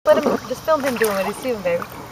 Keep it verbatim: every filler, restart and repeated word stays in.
Let him, just film him doing what he's doing, baby.